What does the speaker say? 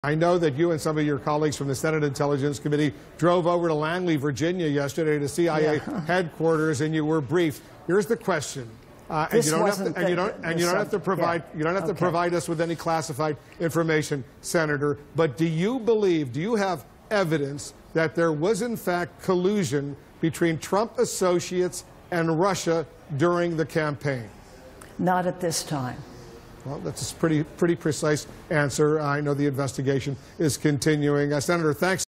I know that you and some of your colleagues from the Senate Intelligence Committee drove over to Langley, Virginia yesterday to CIA headquarters, and you were briefed. Here's the question. You don't have to provide us with any classified information, Senator, but do you have evidence that there was in fact collusion between Trump associates and Russia during the campaign? Not at this time. Well, that's a pretty precise answer. I know the investigation is continuing. Senator, thanks.